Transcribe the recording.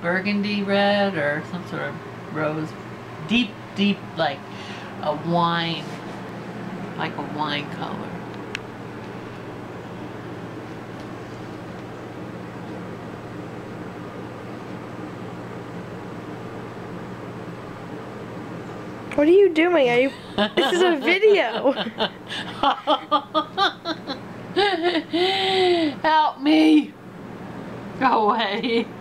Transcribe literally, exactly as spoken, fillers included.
burgundy red or some sort of rose. Deep, deep, like a wine, like a wine color. What are you doing? Are you? This is a video. Help me! Go away.